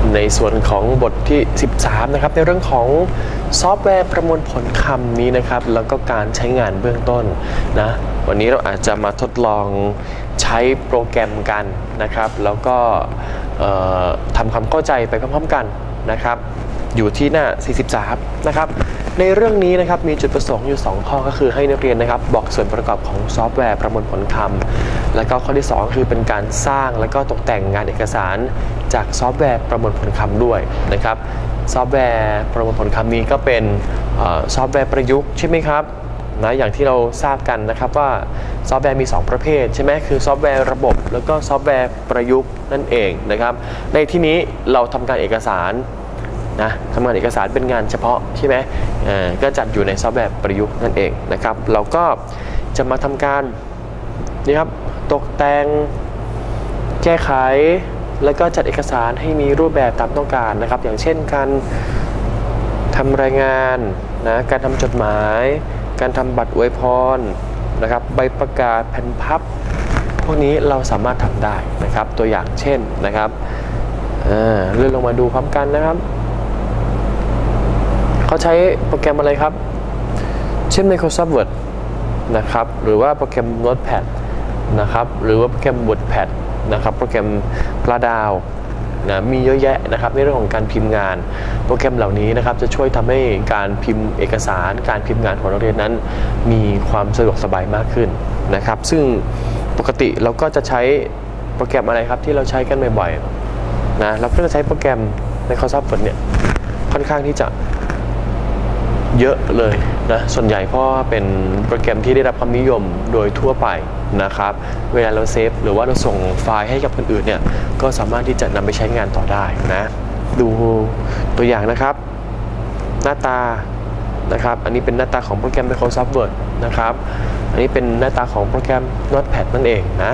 ในส่วนของบทที่13นะครับในเรื่องของซอฟต์แวร์ประมวลผลคำนี้นะครับแล้วก็การใช้งานเบื้องต้นนะวันนี้เราอาจจะมาทดลองใช้โปรแกรมกันนะครับแล้วก็ทำความเข้าใจไปพร้อมๆกันนะครับอยู่ที่หน้า43นะครับในเรื่องนี้นะครับมีจุดประสงค์อยู่2ข้อก็คือให้นักเรียนนะครับบอกส่วนประกอบของซอฟต์แวร์ประมวลผลคำแล้วก็ข้อที่2คือเป็นการสร้างและก็ตกแต่งงานเอกสารจากซอฟต์แวร์ประมวลผลคำด้วยนะครับซอฟต์แวร์ประมวลผลคำนี้ก็เป็นซอฟต์แวร์ประยุกต์ใช่ไหมครับนะอย่างที่เราทราบกันนะครับว่าซอฟต์แวร์มี2ประเภทใช่ไหมคือซอฟต์แวร์ระบบแล้วก็ซอฟต์แวร์ประยุกต์นั่นเองนะครับในที่นี้เราทำการเอกสารนะทำงานเอกสารเป็นงานเฉพาะใช่ไหมก็จัดอยู่ในซอฟต์แวร์ประยุกต์นั่นเองนะครับเราก็จะมาทำการนี่ครับตกแต่งแก้ไขแล้วก็จัดเอกสารให้มีรูปแบบตามต้องการนะครับอย่างเช่นการทำรายงานนะการทำจดหมายการทำบัตรอวยพรนะครับใบประกาศแผ่นพับพวกนี้เราสามารถทำได้นะครับตัวอย่างเช่นนะครับเลื่อนลงมาดูพร้อมกันนะครับเขาใช้โปรแกรมอะไรครับเช่น Microsoft Word นะครับหรือว่าโปรแกรม Notepad นะครับหรือว่าโปรแกรม WordPad นะครับโปรแกรมปลาดาวนะมีเยอะแยะนะครับในเรื่องของการพิมพ์งานโปรแกรมเหล่านี้นะครับจะช่วยทำให้การพิมพ์เอกสารการพิมพ์งานของนักเรียนนั้นมีความสะดวกสบายมากขึ้นนะครับซึ่งปกติเราก็จะใช้โปรแกรมอะไรครับที่เราใช้กันบ่อยๆนะเราก็จะใช้โปรแกรม Microsoft Word เนี่ยค่อนข้างที่จะเยอะเลยนะส่วนใหญ่เพราะเป็นโปรแกรมที่ได้รับความนิยมโดยทั่วไปนะครับเวลาเราเซฟหรือว่าเราส่งไฟล์ให้กับคนอื่นเนี่ยก็สามารถที่จะนำไปใช้งานต่อได้นะดูตัวอย่างนะครับหน้าตานะครับอันนี้เป็นหน้าตาของโปรแกรม Microsoft Word นะครับอันนี้เป็นหน้าตาของโปรแกรม Notepad นั่นเองนะ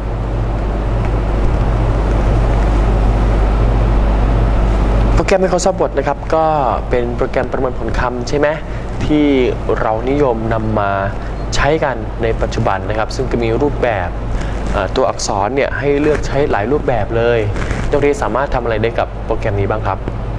โปรแกรม Microsoft Word นะครับก็เป็นโปรแกรมประมวลผลคำใช่ไหมที่เรานิยมนำมาใช้กันในปัจจุบันนะครับซึ่งก็มีรูปแบบตัวอักษรเนี่ยให้เลือกใช้หลายรูปแบบเลยนักเรียนสามารถทำอะไรได้กับโปรแกรมนี้บ้างครับ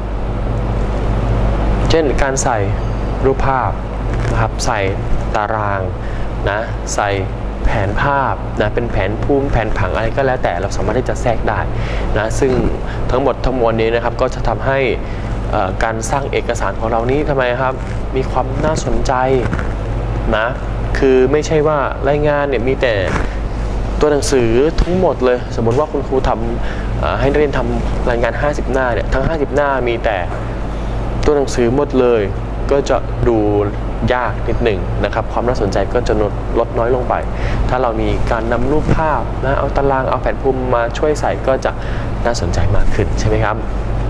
เช่นการใส่รูปภาพนะครับใส่ตารางนะใส่แผนภาพนะเป็นแผนภูมิแผนผังอะไรก็แล้วแต่เราสามารถที่จะแทรกได้นะซึ่งทั้งหมดทั้งมวลนี้นะครับก็จะทำให้การสร้างเอกสารของเรานี้ทำไมครับมีความน่าสนใจนะคือไม่ใช่ว่ารายงานเนี่ยมีแต่ตัวหนังสือทั้งหมดเลยสมมติว่าคุณครูทำให้นักเรียนทำรายงาน50หน้าเนี่ยทั้ง50หน้ามีแต่ตัวหนังสือหมดเลยก็จะดูยากนิดหนึ่งนะครับความน่าสนใจก็จะลดน้อยลงไปถ้าเรามีการนำรูปภาพนะเอาตารางเอาแผนภูมิมาช่วยใส่ก็จะน่าสนใจมากขึ้นใช่ไหมครับ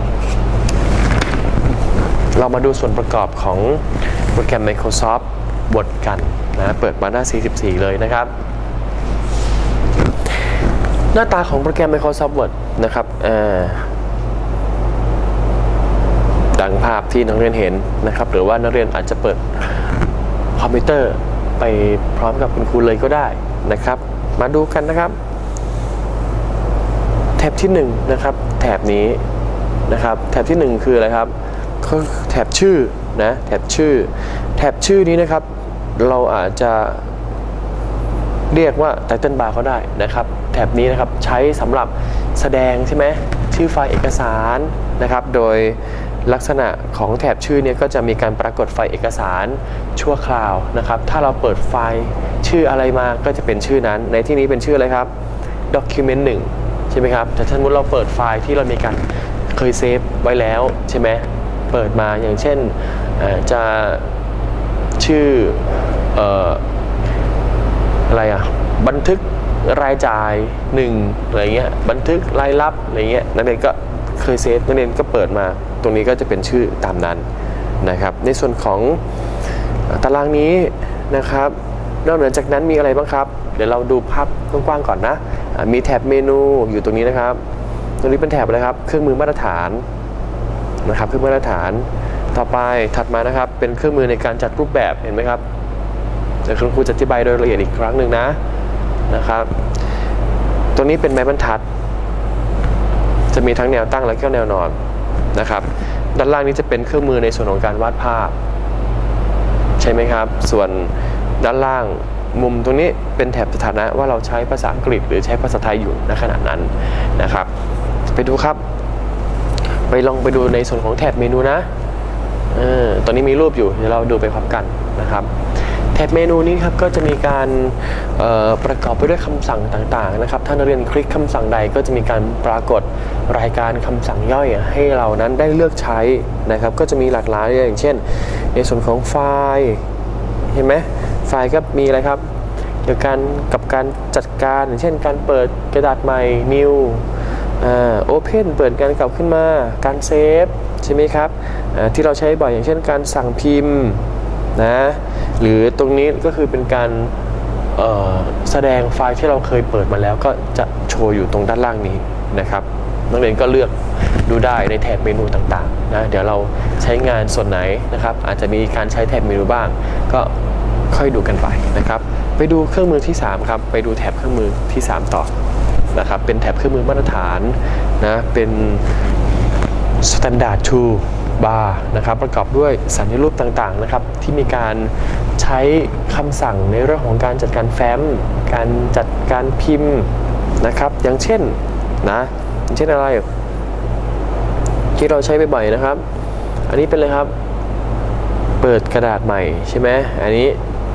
เรามาดูส่วนประกอบของโปรแกรม Microsoft Word กันนะเปิดมาหน้า44เลยนะครับหน้าตาของโปรแกรม Microsoft Word นะครับดังภาพที่นักเรียนเห็นนะครับหรือว่านักเรียนอาจจะเปิดคอมพิวเตอร์ไปพร้อมกับคุณครูเลยก็ได้นะครับมาดูกันนะครับแถบที่1นะครับแถบนี้นะครับแถบที่1คืออะไรครับก็แถบชื่อนะแถบชื่อนี้นะครับเราอาจจะเรียกว่า Title Bar ก็ได้นะครับแถบนี้นะครับใช้สำหรับแสดงใช่ไหมชื่อไฟล์เอกสารนะครับโดยลักษณะของแถบชื่อเนี่ยก็จะมีการปรากฏไฟล์เอกสารชั่วคราวนะครับถ้าเราเปิดไฟล์ชื่ออะไรมาก็จะเป็นชื่อนั้นในที่นี้เป็นชื่ออะไรครับ Document 1ใช่ไหมครับแต่สมมติเราเปิดไฟล์ที่เรามีการเคยเซฟไว้แล้วใช่ไหมเปิดมาอย่างเช่นจะชื่ออะไรบันทึกรายจ่าย1อะไรเงี้ยบันทึกรายรับอะไรเงี้ยนักเรียนก็เคยเซฟนักเรียนก็เปิดมาตรงนี้ก็จะเป็นชื่อตามนั้นนะครับในส่วนของตารางนี้นะครับนอกเหนือจากนั้นมีอะไรบ้างครับเดี๋ยวเราดูภาพกว้างๆก่อนนะมีแถบเมนูอยู่ตรงนี้นะครับตรงนี้เป็นแถบอะไรครับเครื่องมือมาตรฐานนะครับเครื่องมือมาตรฐานต่อไปถัดมานะครับเป็นเครื่องมือในการจัดรูปแบบเห็นไหมครับเดี๋ยวคุณครูจะอธิบายโดยละเอียดอีกครั้งหนึ่งนะครับตัวนี้เป็นไม้บรรทัดจะมีทั้งแนวตั้งและก็แนวนอนนะครับด้านล่างนี้จะเป็นเครื่องมือในส่วนของการวาดภาพใช่ไหมครับส่วนด้านล่างมุมตรงนี้เป็นแถบสถานะว่าเราใช้ภาษาอังกฤษหรือใช้ภาษาไทยอยู่ณขณะนั้นนะครับไปดูครับลองไปดูในส่วนของแถบเมนูนะตอนนี้มีรูปอยู่เดี๋ยวเราดูไปพร้อมกันนะครับแถบเมนูนี้ครับก็จะมีการประกอบไปด้วยคำสั่งต่างๆนะครับถ้านักเรียนคลิกคำสั่งใดก็จะมีการปรากฏรายการคำสั่งย่อยให้เรานั้นได้เลือกใช้นะครับก็จะมีหลากหลายอย่างเช่นในส่วนของไฟล์เห็นไหมไฟล์ก็มีอะไรครับเกี่ยวกับการจัดการอย่างเช่นการเปิดกระดาษใหม่ new open เปิดการกลับขึ้นมาการเซฟใช่ไหมครับที่เราใช้บ่อยอย่างเช่นการสั่งพิมพ์นะหรือตรงนี้ก็คือเป็นการแสดงไฟล์ที่เราเคยเปิดมาแล้วก็จะโชว์อยู่ตรงด้านล่างนี้นะครับนักเรียนก็เลือกดูได้ในแถบเมนูต่างๆนะเดี๋ยวเราใช้งานส่วนไหนนะครับอาจจะมีการใช้แถบเมนูบ้างก็ค่อยดูกันไปนะครับไปดูเครื่องมือที่3ครับไปดูแถบเครื่องมือที่3ต่อนะครับเป็นแถบเครื่องมือมาตรฐานนะเป็น Standard Tool Bar นะครับประกอบด้วยสัญลักษณ์ต่างๆนะครับที่มีการใช้คำสั่งในเรื่องของการจัดการแฟ้มการจัดการพิมพ์นะครับอย่างเช่นอย่างเช่นอะไรที่เราใช้บ่อยๆนะครับอันนี้เป็นเลยครับเปิดกระดาษใหม่ใช่ไหมอันนี้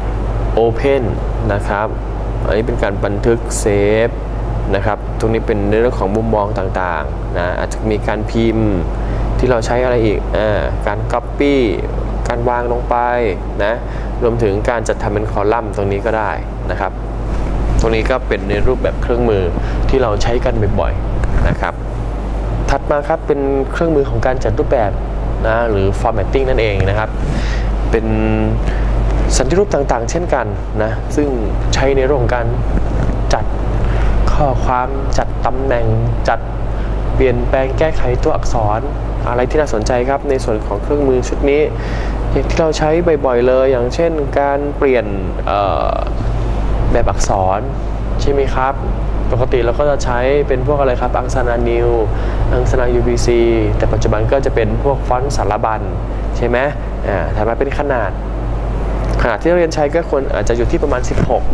Open นะครับอันนี้เป็นการบันทึกเซฟนะครับตรงนี้เป็นในเรื่องของมุมมองต่างๆนะอาจจะมีการพิมพ์ที่เราใช้อะไรอีกการ Copy การวางลงไปนะรวมถึงการจัดทำเป็นคอลัมน์ตรงนี้ก็ได้นะครับตรงนี้ก็เป็นในรูปแบบเครื่องมือที่เราใช้กันบ่อยๆนะครับถัดมาครับเป็นเครื่องมือของการจัดรูปแบบนะหรือ formatting นั่นเองนะครับเป็นสัญลักษณ์ต่างๆเช่นกันนะซึ่งใช้ในเรื่องของการจัดข้อความจัดตำแหน่งจัดเปลี่ยนแปลงแก้ไขตัวอักษรอะไรที่น่าสนใจครับในส่วนของเครื่องมือชุดนี้ที่เราใช้บ่อยๆเลยอย่างเช่นการเปลี่ยนแบบอักษรใช่ไหมครับปกติเราก็จะใช้เป็นพวกอะไรครับอังสนานิวอังสนา UBC แต่ปัจจุบันก็จะเป็นพวกฟอนต์สารบัญใช่ไหมถัดมาเป็นขนาดที่เราเรียนใช้ก็ควรอาจจะอยู่ที่ประมาณ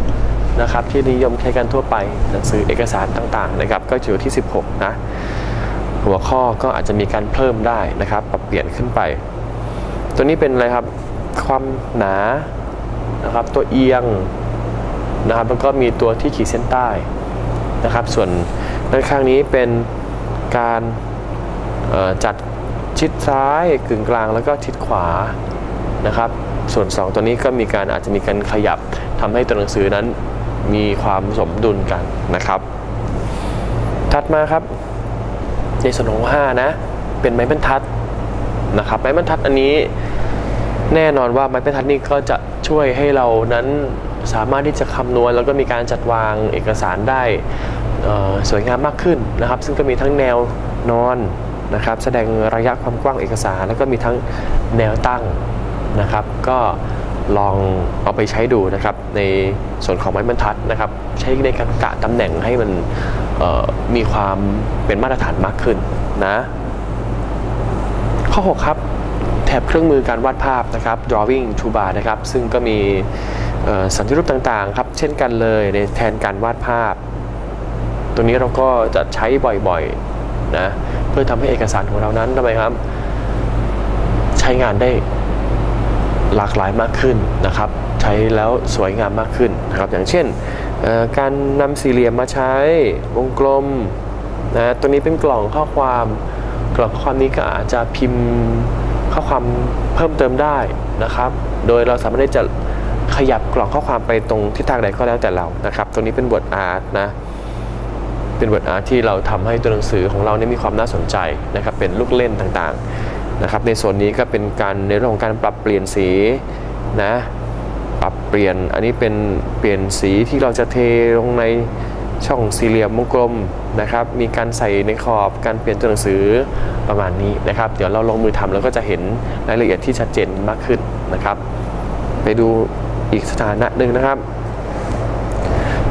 16นะครับที่นิยมใช้กันทั่วไปหนังสือเอกสารต่างๆนะครับก็อยู่ที่16นะหัวข้อก็อาจจะมีการเพิ่มได้นะครับปรับเปลี่ยนขึ้นไปตัวนี้เป็นอะไรครับความหนานะครับตัวเอียงนะครับแล้วก็มีตัวที่ขีดเส้นใต้นะครับส่วนด้านข้างนี้เป็นการจัดชิดซ้ายกึ่งกลางแล้วก็ชิดขวานะครับส่วน2ตัวนี้ก็มีการอาจจะมีการขยับทำให้ตัวหนังสือนั้นมีความสมดุลกันนะครับถัดมาครับในส่วนของ5นะเป็นไม้บรรทัดนะครับไม้บรรทัดอันนี้แน่นอนว่าไม้บรรทัดนี้ก็จะช่วยให้เรานั้นสามารถที่จะคำนวณแล้วก็มีการจัดวางเอกสารได้สวยงามมากขึ้นนะครับซึ่งก็มีทั้งแนวนอนนะครับแสดงระยะความกว้างเอกสารแล้วก็มีทั้งแนวตั้งนะครับก็ลองเอาไปใช้ดูนะครับในส่วนของไม้บรรทัดนะครับใช้ในการกะตำแหน่งให้มันมีความเป็นมาตรฐานมากขึ้นนะข้อ6ครับแถบเครื่องมือการวาดภาพนะครับ drawing toolbar นะครับซึ่งก็มีสัญลักษณ์ต่างๆครับเช่นกันเลยในแทนการวาดภาพตัวนี้เราก็จะใช้บ่อยๆนะเพื่อทำให้เอกสารของเรานั้นทำไมครับใช้งานได้หลากหลายมากขึ้นนะครับใช้แล้วสวยงามมากขึ้นนะครับอย่างเช่นการนำสี่เหลี่ยมมาใช้วงกลมนะตัวนี้เป็นกล่องข้อความนี้ก็อาจจะพิมพ์ข้อความเพิ่มเติมได้นะครับโดยเราสามารถที่จะขยับกล่องข้อความไปตรงทิศทางใดก็แล้วแต่เรานะครับตรงนี้เป็นบทอาร์ตนะเป็นบทอาร์ตที่เราทำให้ตัวหนังสือของเราเนี่ยมีความน่าสนใจนะครับเป็นลูกเล่นต่างๆนะครับในส่วนนี้ก็เป็นการในเรื่องของการปรับเปลี่ยนสีนะปรับเปลี่ยนอันนี้เป็นเปลี่ยนสีที่เราจะเทลงในช่องสี่เหลี่ยมวงกลมนะครับมีการใส่ในขอบการเปลี่ยนตัวหนังสือประมาณนี้นะครับเดี๋ยวเราลงมือทำแล้วก็จะเห็นรายละเอียดที่ชัดเจนมากขึ้นนะครับไปดูอีกสถานะหนึ่งนะครับ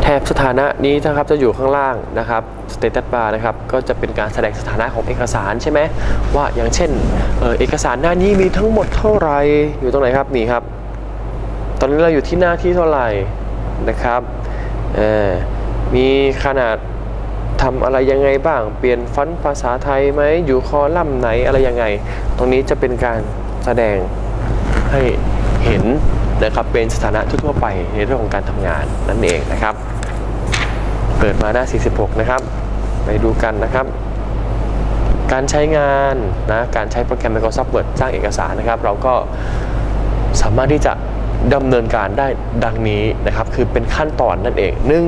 แถบสถานะนี้นะครับจะอยู่ข้างล่างนะครับ status bar นะครับก็จะเป็นการแสดงสถานะของเอกสารใช่ไหมว่าอย่างเช่นเอกสารหน้านี้มีทั้งหมดเท่าไหร่อยู่ตรงไหนครับนี่ครับตอนนี้เราอยู่ที่หน้าที่เท่าไหร่นะครับมีขนาดทำอะไรยังไงบ้างเปลี่ยนฟอนต์ภาษาไทยไหมอยู่คอลัมน์ไหนอะไรยังไงตรงนี้จะเป็นการแสดงให้เห็นนะครับเป็นสถานะทั่วๆไปในเรื่องของการทำงานนั่นเองนะครับเปิดมาหน้า46นะครับไปดูกันนะครับการใช้งานนะการใช้โปรแกรม Microsoft Word สร้างเอกสารนะครับเราก็สามารถที่จะดำเนินการได้ดังนี้นะครับคือเป็นขั้นตอนนั่นเอง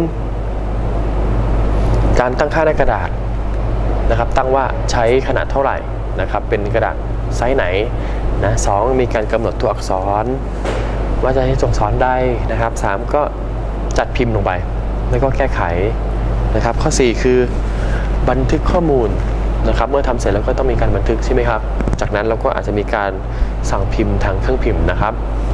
1การตั้งค่าในกระดาษนะครับตั้งว่าใช้ขนาดเท่าไหร่นะครับเป็นกระดาษไซส์ไหนนะ2มีการกำหนดตัวอักษรว่าจะให้ตัวอักษรใดนะครับ3ก็จัดพิมพ์ลงไปแล้วก็แก้ไขนะครับข้อ4คือบันทึกข้อมูลนะครับเมื่อทำเสร็จแล้วก็ต้องมีการบันทึกใช่ไหมครับจากนั้นเราก็อาจจะมีการสั่งพิมพ์ทางเครื่องพิมพ์นะครับ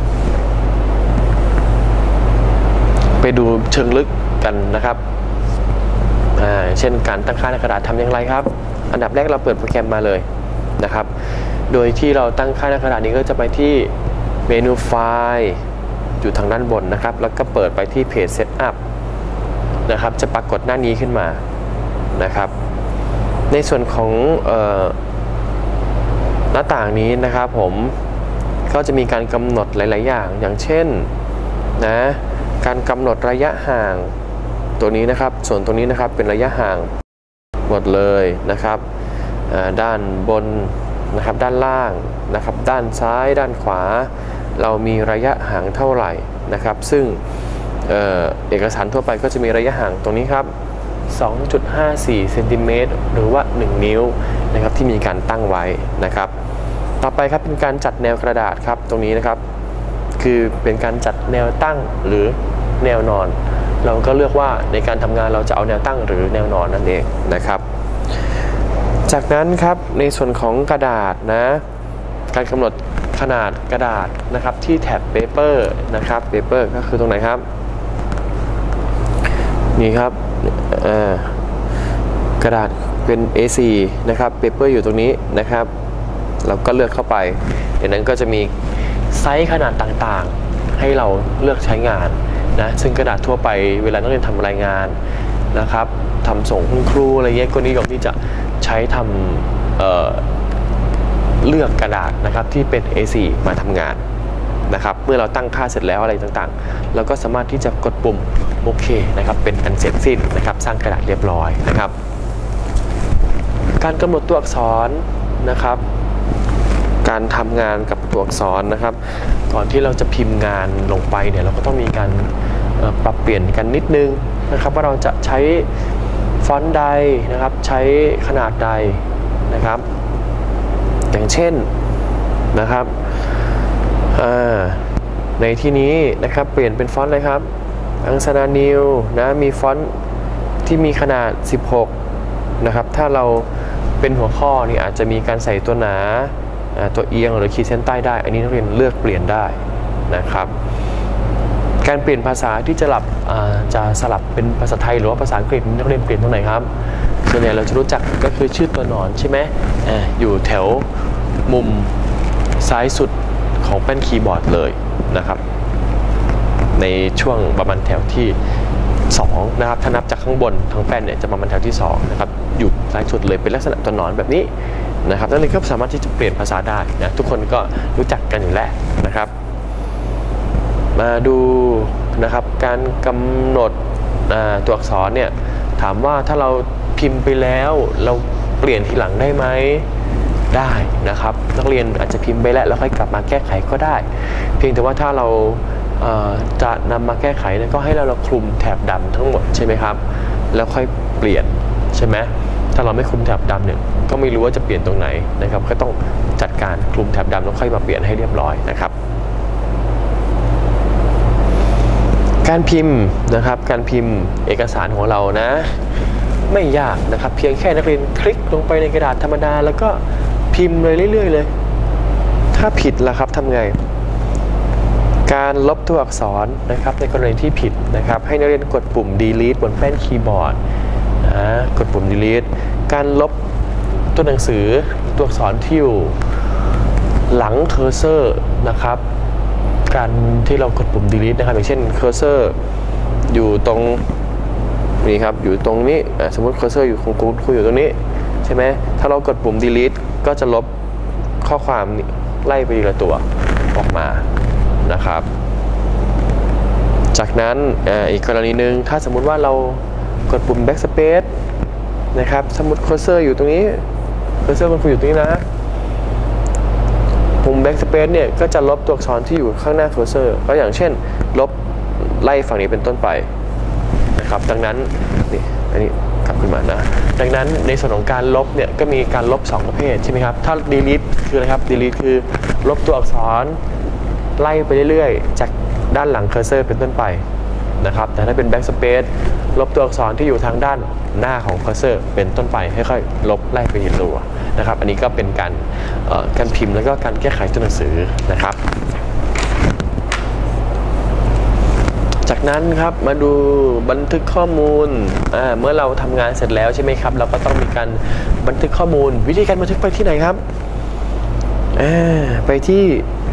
ไปดูเชิงลึกกันนะครับเช่นการตั้งค่าในกระดาษทำอย่างไรครับอันดับแรกเราเปิดโปรแกรมมาเลยนะครับโดยที่เราตั้งค่าในกระดาษนี้ก็จะไปที่เมนูไฟล์อยู่ทางด้านบนนะครับแล้วก็เปิดไปที่เพจ Setup นะครับจะปรากฏหน้านี้ขึ้นมานะครับในส่วนของหน้าต่างนี้นะครับผมก็จะมีการกำหนดหลายๆอย่างเช่นนะการกำหนดระยะห่างตัวนี้นะครับส่วนตรงนี้นะครับเป็นระยะห่างหมดเลยนะครับด้านบนนะครับด้านล่างนะครับด้านซ้ายด้านขวาเรามีระยะห่างเท่าไหร่นะครับซึ่งเอกสารทั่วไปก็จะมีระยะห่างตรงนี้ครับ 2.54 เซนติเมตรหรือว่า 1 นิ้วนะครับที่มีการตั้งไว้นะครับต่อไปครับเป็นการจัดแนวกระดาษครับตรงนี้นะครับคือเป็นการจัดแนวตั้งหรือแนวนอนเราก็เลือกว่าในการทำงานเราจะเอาแนวตั้งหรือแนวนอนนั่นเองนะครับจากนั้นครับในส่วนของกระดาษนะการกำหนดขนาดกระดาษนะครับที่แท็บ Paper นะครับ Paper ก็คือตรงไหนครับนี่ครับกระดาษเป็น A4 นะครับ Paper อยู่ตรงนี้นะครับเราก็เลือกเข้าไปจากนั้นก็จะมีไซส์ขนาดต่างๆให้เราเลือกใช้งานนะซึ่งกระดาษทั่วไปเวลานักเรียนทำรายงานนะครับทำส่งคุณครูอะไรเงี้ยก็นิยมที่จะใช้ทำเลือกกระดาษนะครับที่เป็น A4 มาทำงานนะครับเมื่อเราตั้งค่าเสร็จแล้วอะไรต่างๆเราก็สามารถที่จะกดปุ่มโอเคนะครับเป็นอันเสร็จสิ้นนะครับสร้างกระดาษเรียบร้อยนะครับการกำหนดตัวอักษรนะครับการทำงานกับตัวอักษรนะครับก่อนที่เราจะพิมพ์งานลงไปเนี่ยเราก็ต้องมีการปรับเปลี่ยนกันนิดนึงนะครับว่าเราจะใช้ฟอนต์ใดนะครับใช้ขนาดใดนะครับอย่างเช่นนะครับในที่นี้นะครับเปลี่ยนเป็นฟอนต์อะไรครับอังสนานิวนะมีฟอนต์ที่มีขนาด16นะครับถ้าเราเป็นหัวข้อนี่อาจจะมีการใส่ตัวหนาตัวเอียงหรือขีดเส้นใต้ได้อันนี้นักเรียนเลือกเปลี่ยนได้นะครับการเปลี่ยนภาษาที่จะสลับเป็นภาษาไทยหรือว่าภาษาอังกฤษนักเรียนเปลี่ยนตรงไหนครับส่วนใหญ่เราจะรู้จักก็คือชื่อตัวหนอนใช่ไหมอยู่แถวมุมซ้ายสุดของแป้นคีย์บอร์ดเลยนะครับในช่วงประมาณแถวที่2นะครับถ้านับจากข้างบนทั้งแป้นเนี่ยจะประมาณแถวที่2นะครับอยู่ซ้ายสุดเลยเป็นลักษณะตัวหนอนแบบนี้นะครับนักเรียนก็สามารถที่จะเปลี่ยนภาษาได้นะทุกคนก็รู้จักกันอยู่แล้วนะครับมาดูนะครับการกำหนดตัวอักษรเนี่ยถามว่าถ้าเราพิมพ์ไปแล้วเราเปลี่ยนทีหลังได้ไหมได้นะครับนักเรียนอาจจะพิมพ์ไปแล้วค่อยกลับมาแก้ไขก็ได้เพียงแต่ว่าถ้าเราจะนำมาแก้ไขเนี่ยก็ให้เราคลุมแถบดำทั้งหมดใช่ไหมครับแล้วค่อยเปลี่ยนใช่ไหมถ้าเราไม่คลุมแถบดำเนี่ยก็ไม่รู้ว่าจะเปลี่ยนตรงไหนนะครับก็ต้องจัดการคลุมแถบดำแล้วค่อยมาเปลี่ยนให้เรียบร้อยนะครับการพิมพ์นะครับการพิมพ์เอกสารของเรานะไม่ยากนะครับเพียงแค่นักเรียนคลิกลงไปในกระดาษธรรมดาแล้วก็พิมพ์เลยเรื่อยๆเลยถ้าผิดล่ะครับทำไงการลบตัวอักษรนะครับในกรณีที่ผิดนะครับให้นักเรียนกดปุ่ม delete บนแป้นคีย์บอร์ดกดปุ่ม delete การลบตัวหนังสือตัวอักษรที่อยู่หลังเคอร์เซอร์นะครับการที่เรากดปุ่ม delete นะครับอย่างเช่นเคอร์เซอร์อยู่ตรงนี่ครับอยู่ตรงนี้สมมติเคอร์เซอร์อยู่ของคุณอยู่ตรงนี้ใช่ไหมถ้าเรากดปุ่ม delete ก็จะลบข้อความไล่ไปทีละตัวออกมานะครับจากนั้นอีกกรณีหนึ่งถ้าสมมุติว่าเรากดปุ่ม backspace นะครับสมมติเคอร์เซอร์อยู่ตรงนี้เคอร์เซอร์มันอยู่ตรงนี้นะปุ่ม backspace เนี่ยก็จะลบตัวอักษรที่อยู่ข้างหน้าเคอร์เซอร์ก็อย่างเช่นลบไล่ฝั่งนี้เป็นต้นไปนะครับดังนั้นนี่อันนี้กลับขึ้นมานะดังนั้นในส่วนของการลบเนี่ยก็มีการลบ2ประเภทใช่ไหมครับถ้า delete คืออะไรครับ delete คือลบตัวอักษรไล่ไปเรื่อยๆจากด้านหลังเคอร์เซอร์เป็นต้นไปนะครับแต่ถ้าเป็น backspace ลบตัวอักษรที่อยู่ทางด้านหน้าของเคอร์เซอร์เป็นต้นไปค่อยๆลบไล่ไปทีละตัวนะครับอันนี้ก็เป็นการพิมพ์แล้วก็การแก้ไขตัวหนังสือนะครับจากนั้นครับมาดูบันทึกข้อมูลเมื่อเราทำงานเสร็จแล้วใช่ไหมครับเราก็ต้องมีการบันทึกข้อมูลวิธีการบันทึกไปที่ไหนครับไปที่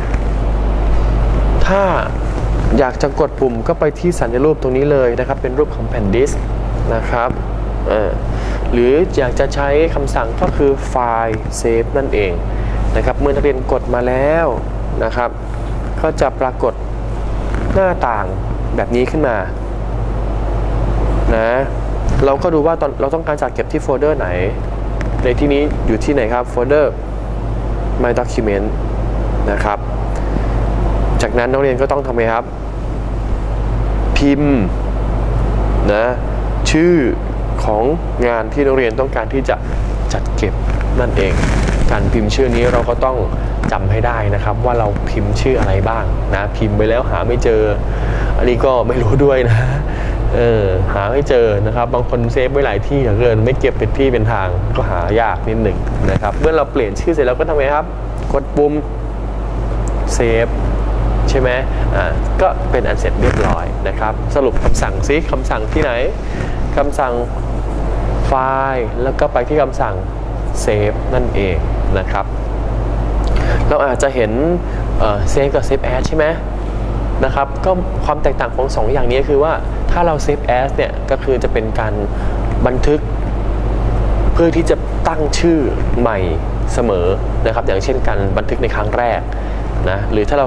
ถ้าอยากจะกดปุ่มก็ไปที่สัญรูปตรงนี้เลยนะครับเป็นรูปของแผ่นดิสก์นะครับหรืออยากจะใช้คำสั่งก็คือไฟล์เซฟนั่นเองนะครับเมื่อนักเรียนกดมาแล้วนะครับก็จะปรากฏหน้าต่างแบบนี้ขึ้นมานะเราก็ดูว่าเราต้องการจัดเก็บที่โฟลเดอร์ไหนในที่นี้อยู่ที่ไหนครับโฟลเดอร์ My Document นะครับจากนั้นนักเรียนก็ต้องทำไงครับพิมพ์นะชื่อของงานที่นักเรียนต้องการที่จะจัดเก็บนั่นเองการพิมพ์ชื่อนี้เราก็ต้องจำให้ได้นะครับว่าเราพิมพ์ชื่ออะไรบ้างนะพิมพ์ไปแล้วหาไม่เจออันนี้ก็ไม่รู้ด้วยนะหาไม่เจอนะครับบางคนเซฟไว้หลายที่เหลือเกินไม่เก็บเป็นที่เป็นทางก็หายากนิดหนึ่งนะครับเมื่อเราเปลี่ยนชื่อเสร็จแล้วก็ทำไงครับกดปุ่มเซฟใช่ไหมก็เป็นอันเสร็จเรียบร้อยนะครับสรุปคำสั่งซิคำสั่งที่ไหนคำสั่งไฟล์แล้วก็ไปที่คำสั่งเซฟนั่นเองนะครับเราอาจจะเห็นเซฟกับเซฟแอสใช่ไหมนะครับก็ความแตกต่างของ2 อย่างนี้คือว่าถ้าเราเซฟแอสเนี่ยก็คือจะเป็นการบันทึกเพื่อที่จะตั้งชื่อใหม่เสมอนะครับอย่างเช่นการบันทึกในครั้งแรกนะหรือถ้าเรา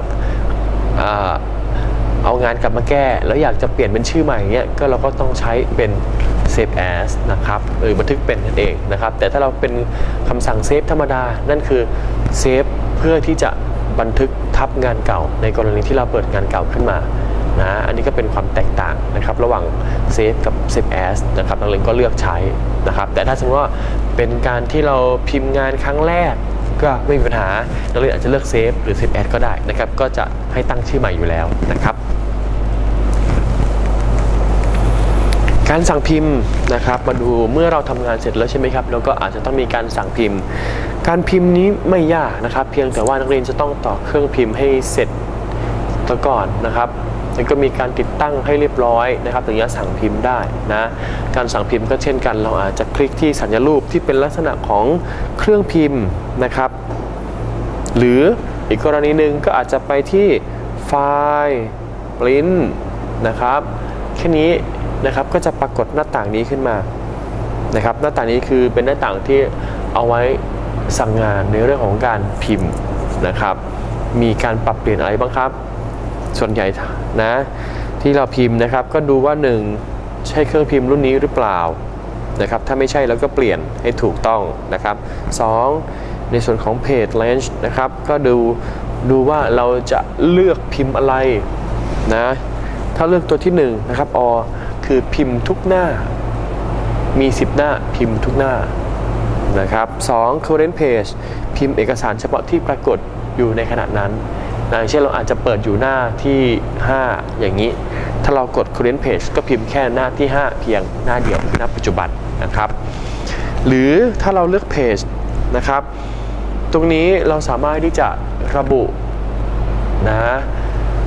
เอางานกลับมาแก้แล้วอยากจะเปลี่ยนเป็นชื่อใหม่เนี่ยก็เราก็ต้องใช้เป็น save as นะครับหรือบันทึกเป็นนั่นเองนะครับแต่ถ้าเราเป็นคำสั่ง save ธรรมดานั่นคือ save เพื่อที่จะบันทึกทับงานเก่าในกรณีที่เราเปิดงานเก่าขึ้นมานะอันนี้ก็เป็นความแตกต่างนะครับระหว่าง save กับ save as นะครับนักเรียนก็เลือกใช้นะครับแต่ถ้าสมมติว่าเป็นการที่เราพิมพ์งานครั้งแรกก็ไม่มีปัญหานักเรียนอาจจะเลือกเซฟหรือเซฟแอดก็ได้นะครับก็จะให้ตั้งชื่อใหม่อยู่แล้วนะครับการสั่งพิมพ์นะครับมาดูเมื่อเราทำงานเสร็จแล้วใช่ไหมครับแล้วก็อาจจะต้องมีการสั่งพิมพ์การพิมพ์นี้ไม่ยากนะครับเพียงแต่ว่านักเรียนจะต้องต่อเครื่องพิมพ์ให้เสร็จก่อนนะครับแล้วก็มีการติดตั้งให้เรียบร้อยนะครับถึงจะสั่งพิมพ์ได้นะการสั่งพิมพ์ก็เช่นกันเราอาจจะคลิกที่สัญรูปที่เป็นลักษณะของเครื่องพิมพ์นะครับหรืออีกกรณีหนึ่งก็อาจจะไปที่ไฟล์ print นะครับแค่นี้นะครับก็จะปรากฏหน้าต่างนี้ขึ้นมานะครับหน้าต่างนี้คือเป็นหน้าต่างที่เอาไว้สั่งงานในเรื่องของการพิมพ์นะครับมีการปรับเปลี่ยนอะไรบ้างครับส่วนใหญ่นะที่เราพิมพ์นะครับก็ดูว่า1ใช่เครื่องพิมพ์รุ่นนี้หรือเปล่านะครับถ้าไม่ใช่แล้วก็เปลี่ยนให้ถูกต้องนะครับ2ในส่วนของ page range นะครับก็ดูว่าเราจะเลือกพิมพ์อะไรนะถ้าเลือกตัวที่1นะครับคือพิมพ์ทุกหน้ามี10หน้าพิมพ์ทุกหน้านะครับ2 current page พิมพ์เอกสารเฉพาะที่ปรากฏอยู่ในขณะนั้นอย่างเช่นเราอาจจะเปิดอยู่หน้าที่5อย่างนี้ถ้าเรากด current page ก็พิมพ์แค่หน้าที่5เพียงหน้าเดียวคือหน้าปัจจุบันนะครับหรือถ้าเราเลือก page นะครับตรงนี้เราสามารถที่จะระบุนะ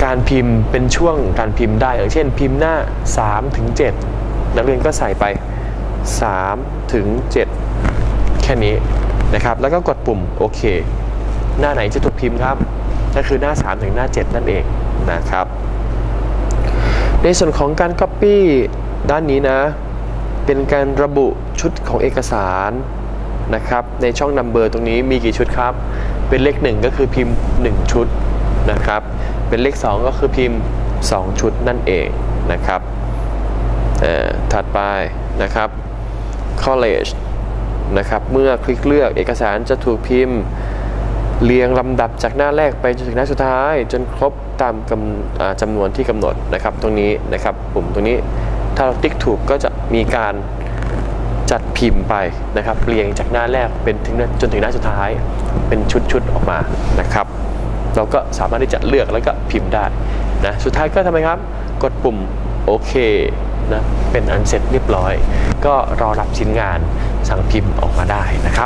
การพิมพ์เป็นช่วงการพิมพ์ได้อย่างเช่นพิมพ์หน้า3 ถึง 7นักเรียนก็ใส่ไป3 ถึง 7แค่นี้นะครับแล้วก็กดปุ่มโอเคหน้าไหนจะถูกพิมพ์ครับก็คือหน้า3 ถึงหน้า 7นั่นเองนะครับในส่วนของการ Copy ด้านนี้นะเป็นการระบุชุดของเอกสารนะครับในช่อง Number ตรงนี้มีกี่ชุดครับเป็นเลข1ก็คือพิมพ์1ชุดนะครับเป็นเลข2ก็คือพิมพ์2ชุดนั่นเองนะครับถัดไปนะครับ College นะครับเมื่อคลิกเลือกเอกสารจะถูกพิมพ์เรียงลำดับจากหน้าแรกไปจนถึงหน้าสุดท้ายจนครบตามจำนวนที่กำหนดนะครับตรงนี้นะครับปุ่มตรงนี้ถ้าเราติ๊กถูกก็จะมีการจัดพิมพ์ไปนะครับเรียงจากหน้าแรกเป็นจนถึงหน้าสุดท้ายเป็นชุดๆออกมานะครับเราก็สามารถที่จะเลือกแล้วก็พิมพ์ได้นะสุดท้ายก็ทำไมครับกดปุ่มโอเคนะเป็นอันเสร็จเรียบร้อยก็รอรับชิ้นงานสั่งพิมพ์ออกมาได้นะครับ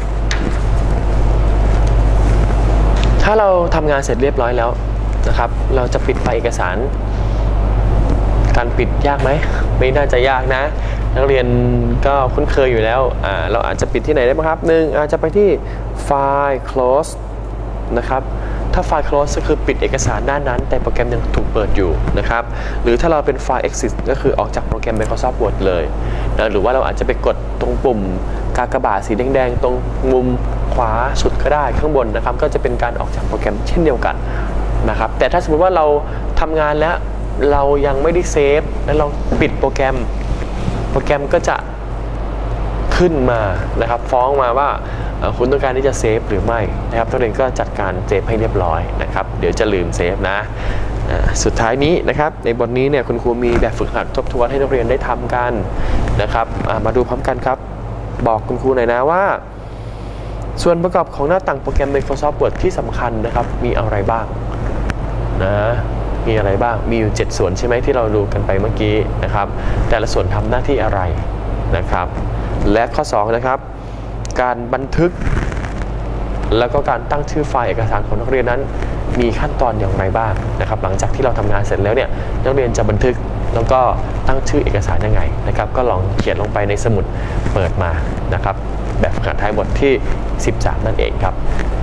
ถ้าเราทำงานเสร็จเรียบร้อยแล้วนะครับเราจะปิดไฟล์เอกสารการปิดยากไหมไม่น่าจะยากนะนักเรียนก็คุ้นเคยอยู่แล้วเราอาจจะปิดที่ไหนได้บ้างครับ1อาจจะไปที่ไฟล์ close นะครับถ้าไฟล์ close ก็คือปิดเอกสารด้านนั้นแต่โปรแกรมยังถูกเปิดอยู่นะครับหรือถ้าเราเป็นไฟล์ exit ก็คือออกจากโปรแกรม Microsoft Word เลยนะหรือว่าเราอาจจะไปกดตรงปุ่มกากบาทสีแดงๆตรงมุมขวาสุดก็ได้ข้างบนนะครับก็จะเป็นการออกจากโปรแกรมเช่นเดียวกันนะครับแต่ถ้าสมมติว่าเราทำงานแล้วเรายังไม่ได้เซฟแล้วเราปิดโปรแกรมก็จะขึ้นมานะครับฟ้องมาว่าคุณต้องการที่จะเซฟหรือไม่นะครับนักเรียนก็จัดการเซฟให้เรียบร้อยนะครับเดี๋ยวจะลืมเซฟนะสุดท้ายนี้นะครับในบทนี้เนี่ยคุณครูมีแบบฝึกหัดทบทวนให้นักเรียนได้ทำกันนะครับมาดูพร้อมกันครับบอกคุณครูหน่อยนะว่าส่วนประกอบของหน้าต่างโปรแกรม Microsoft Word ที่สำคัญนะครับมีอะไรบ้างนะมีอะไรบ้างมีอยู่7ส่วนใช่ไหมที่เราดูกันไปเมื่อกี้นะครับแต่ละส่วนทำหน้าที่อะไรนะครับและข้อ2นะครับการบันทึกแล้วก็การตั้งชื่อไฟล์เอกสารของนักเรียนนั้นมีขั้นตอนอย่างไรบ้างนะครับหลังจากที่เราทำงานเสร็จแล้วเนี่ยนักเรียนจะบันทึกแล้วก็ตั้งชื่อเอกสารยังไงนะครับก็ลองเขียนลงไปในสมุดเปิดมานะครับแบบฝึกหัดท้ายบทที่13นั่นเองครับ